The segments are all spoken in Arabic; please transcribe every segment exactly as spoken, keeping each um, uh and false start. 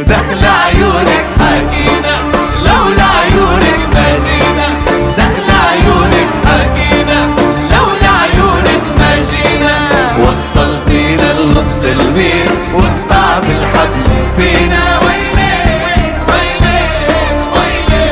ودخل عيونك حكينا لولا عيونك ما جينا، دخل عيونك حكينا لولا عيونك ما جينا. وصلتينا لنص الليل وقطعت الحبل فينا، ويلي ويلي ويلي.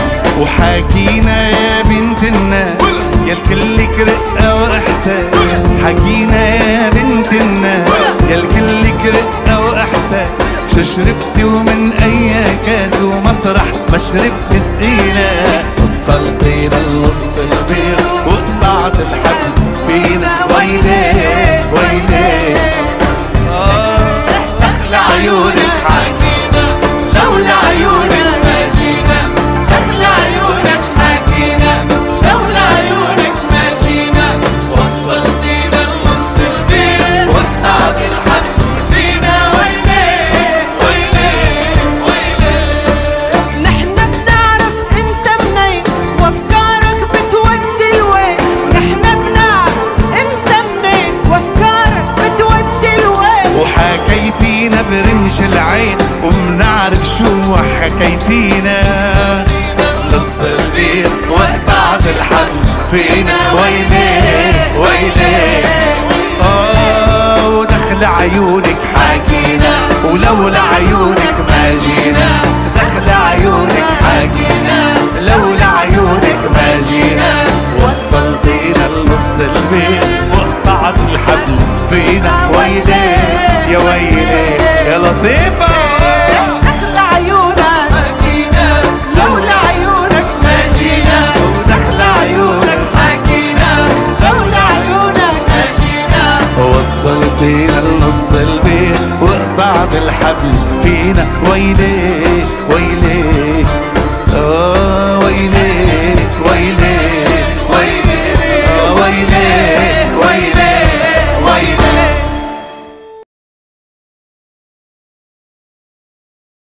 وحكينا يا بنت الناس يا الكلك رقة وإحساس، حكينا يا بنت الناس يا الكلك رقة وإحساس. شو شربتي ومن أي كاس ومطرح ما شربتي سقينا. وصلتينا لنص البير وقطعت الحبل فينا، ويلي ويلي. آه دخل عيونك حكينا لولا عيونك ما جينا، دخل عيونك حكينا لولا عيونك ما جينا. وصلتينا لنص البير وقطعت الحبل فينا، ويلي ويلي ويلي. نحن بنعرف انت منين وافكارك بتودي لوين، نحن بنعرف انت منين وافكارك بتودي لوين. وحكيتينا برمش العين ومنعرف شو حكيتينا. نص الليل وقطعت الحبل فينا، ويلي ويلي. آه ودخل عيونك حكينا ولولا عيونك ما جينا، دخل عيونك حكينا لولا عيونك ما جينا. وصلتينا لنص الليل وقطعت الحبل فينا، ويلي يا ويلي يا لطيفة. دخل عيونك حكينا لولا عيونك ما جينا، ودخل عيونك حكينا لولا عيونك ما جينا. وصلتينا لنص البيت وقطعت الحبل فينا، ويلي